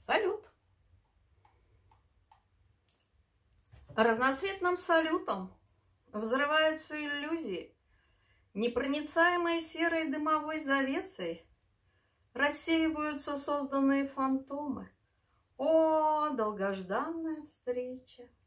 Салют! Разноцветным салютом взрываются иллюзии, непроницаемой серой дымовой завесой рассеиваются созданные фантомы. О, долгожданная встреча!